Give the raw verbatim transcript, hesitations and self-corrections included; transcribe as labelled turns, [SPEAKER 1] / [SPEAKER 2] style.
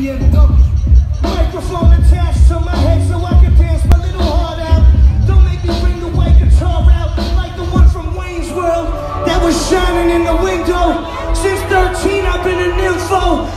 [SPEAKER 1] B M W. Microphone attached to my head so I can dance my little heart out. Don't make me bring the white guitar out like the one from Wayne's World that was shining in the window. Since thirteen I've been an info.